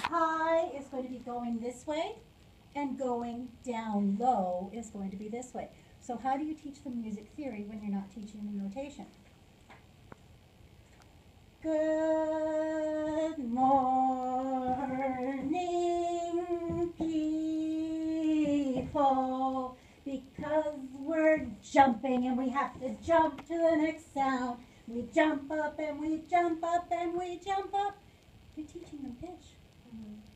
high is going to be going this way, and going down low is going to be this way. So how do you teach them music theory when you're not teaching them notation? Good morning, people, because we're jumping and we have to jump to the next sound. We jump up and we jump up and we jump up. You're teaching them pitch.